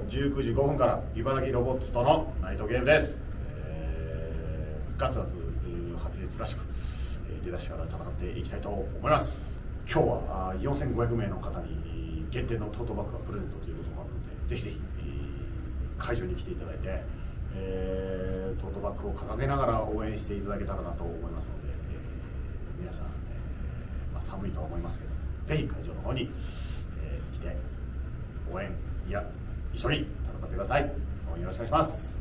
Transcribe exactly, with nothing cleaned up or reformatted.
じゅうくじごふんから茨城ロボッツとのナイトゲームです。えー、ガツガツ白熱らしく出だしから戦っていきたいと思います。今日はよんせんごひゃくめいの方に限定のトートバッグがプレゼントということもあるので、ぜひぜひ会場に来ていただいて、えー、トートバッグを掲げながら応援していただけたらなと思いますので、えー、皆さん、えーまあ、寒いとは思いますけど、ぜひ会場の方に、えー、来て応援、いや一緒に戦ってください。よろしくお願いします。